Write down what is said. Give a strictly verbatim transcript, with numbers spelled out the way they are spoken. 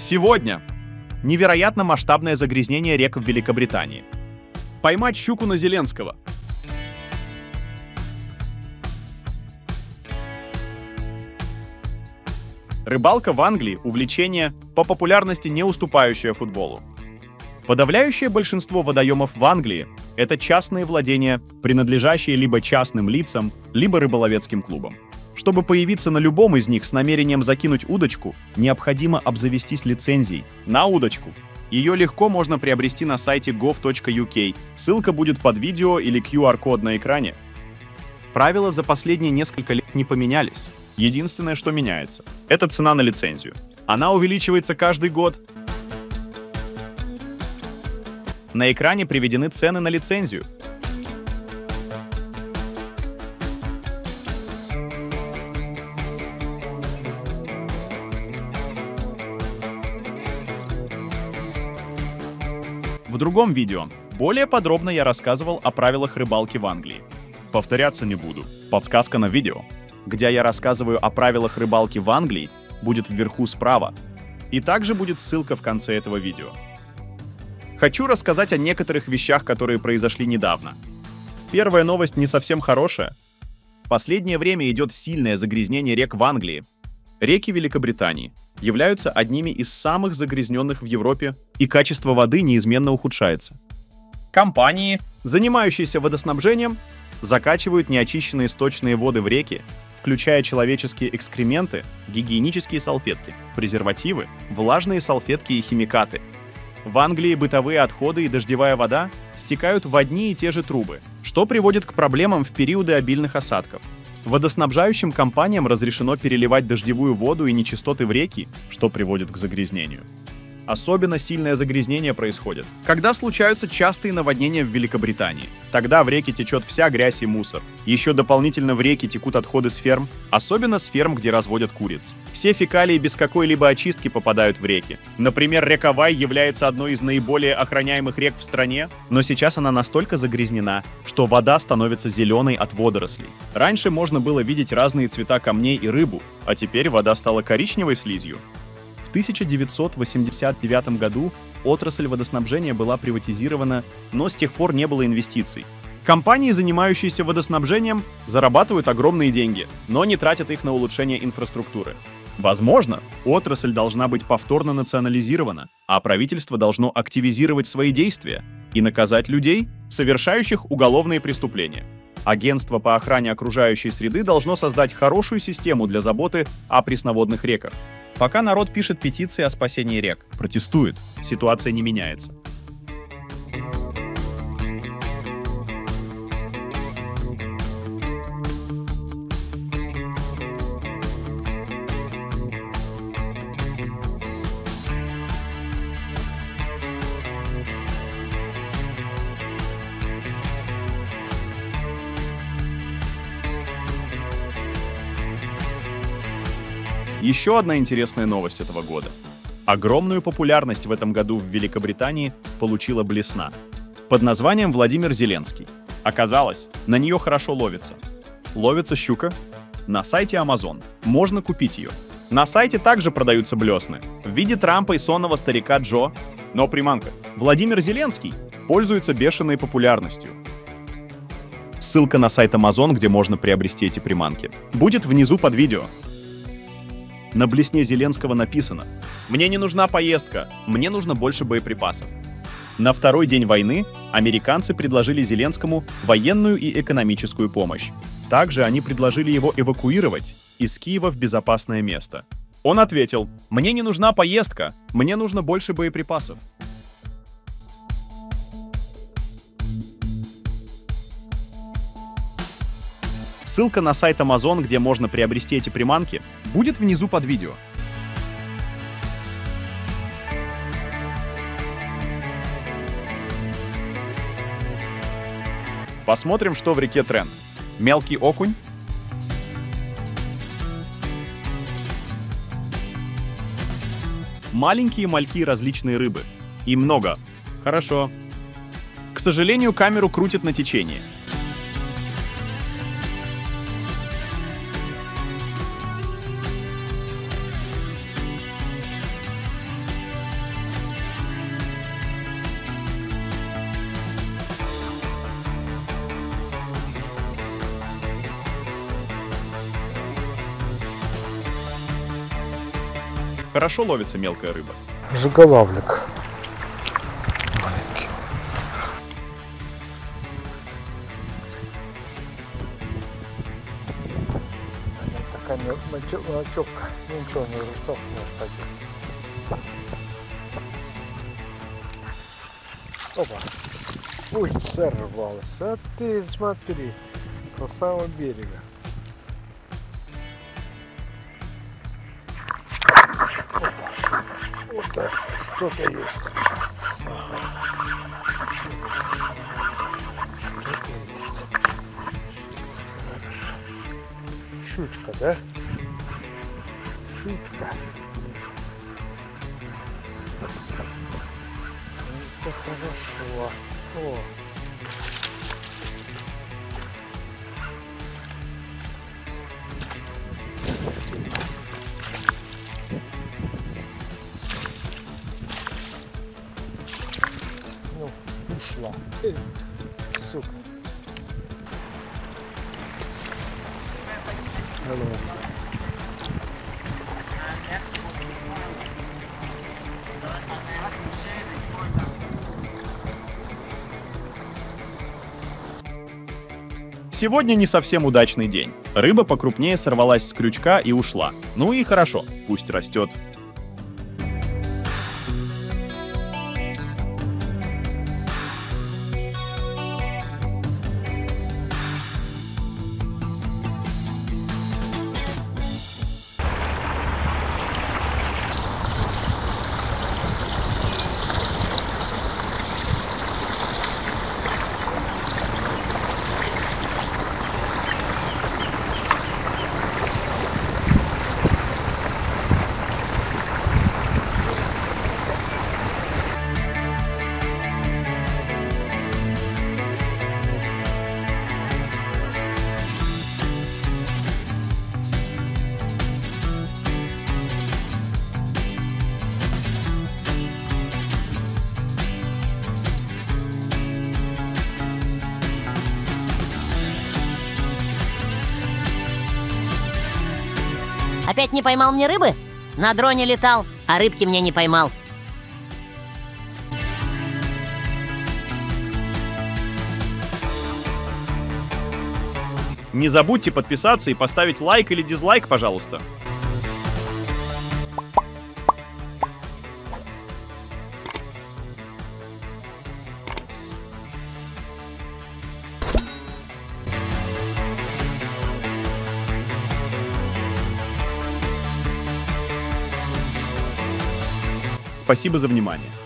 Сегодня невероятно масштабное загрязнение рек в Великобритании. Поймать щуку на Зеленского. Рыбалка в Англии – увлечение, по популярности не уступающее футболу. Подавляющее большинство водоемов в Англии – это частные владения, принадлежащие либо частным лицам, либо рыболовецким клубам. Чтобы появиться на любом из них с намерением закинуть удочку, необходимо обзавестись лицензией на удочку. Ее легко можно приобрести на сайте gov точка ю кей, ссылка будет под видео или ку ар код на экране. Правила за последние несколько лет не поменялись. Единственное, что меняется – это цена на лицензию. Она увеличивается каждый год. На экране приведены цены на лицензию. В другом видео более подробно я рассказывал о правилах рыбалки в Англии. Повторяться не буду. Подсказка на видео, где я рассказываю о правилах рыбалки в Англии, будет вверху справа. И также будет ссылка в конце этого видео. Хочу рассказать о некоторых вещах, которые произошли недавно. Первая новость не совсем хорошая. В последнее время идет сильное загрязнение рек в Англии. Реки Великобритании являются одними из самых загрязненных в Европе, и качество воды неизменно ухудшается. Компании, занимающиеся водоснабжением, закачивают неочищенные сточные воды в реки, включая человеческие экскременты, гигиенические салфетки, презервативы, влажные салфетки и химикаты. В Англии бытовые отходы и дождевая вода стекают в одни и те же трубы, что приводит к проблемам в периоды обильных осадков. Водоснабжающим компаниям разрешено переливать дождевую воду и нечистоты в реки, что приводит к загрязнению. Особенно сильное загрязнение происходит, когда случаются частые наводнения в Великобритании. Тогда в реки течет вся грязь и мусор. Еще дополнительно в реки текут отходы с ферм, особенно с ферм, где разводят куриц. Все фекалии без какой-либо очистки попадают в реки. Например, река Вай является одной из наиболее охраняемых рек в стране, но сейчас она настолько загрязнена, что вода становится зеленой от водорослей. Раньше можно было видеть разные цвета камней и рыбу, а теперь вода стала коричневой слизью. В тысяча девятьсот восемьдесят девятом году отрасль водоснабжения была приватизирована, но с тех пор не было инвестиций. Компании, занимающиеся водоснабжением, зарабатывают огромные деньги, но не тратят их на улучшение инфраструктуры. Возможно, отрасль должна быть повторно национализирована, а правительство должно активизировать свои действия и наказать людей, совершающих уголовные преступления. Агентство по охране окружающей среды должно создать хорошую систему для заботы о пресноводных реках. Пока народ пишет петиции о спасении рек, протестует, ситуация не меняется. Еще одна интересная новость этого года. Огромную популярность в этом году в Великобритании получила блесна под названием Владимир Зеленский. Оказалось, на нее хорошо ловится. Ловится щука на сайте Amazon. Можно купить ее. На сайте также продаются блесны в виде Трампа и сонного старика Джо, но приманка. Владимир Зеленский пользуется бешеной популярностью. Ссылка на сайт Amazon, где можно приобрести эти приманки, будет внизу под видео. На блесне Зеленского написано: «Мне не нужна поездка, мне нужно больше боеприпасов». На второй день войны американцы предложили Зеленскому военную и экономическую помощь. Также они предложили его эвакуировать из Киева в безопасное место. Он ответил: «Мне не нужна поездка, мне нужно больше боеприпасов». Ссылка на сайт Amazon, где можно приобрести эти приманки, будет внизу под видео. Посмотрим, что в реке тренд. Мелкий окунь. Маленькие мальки различные рыбы. И много. Хорошо. К сожалению, камеру крутит на течение. Хорошо ловится мелкая рыба. Заголовник. Маленький. Такая мочевка. Ничего, не рубцов не входит. Опа. Ой, сорвалась. А ты смотри. До самого берега. Опа. Вот так. Что-то есть. Ага. Что-то есть. Хорошо. Щучка, да? Щучка. Это хорошо. О. Ну, ушла. Эй, сука. Алло. Сегодня не совсем удачный день. Рыба покрупнее сорвалась с крючка и ушла. Ну и хорошо, пусть растет. Опять не поймал мне рыбы? На дроне летал, а рыбки мне не поймал. Не забудьте подписаться и поставить лайк или дизлайк, пожалуйста. Спасибо за внимание.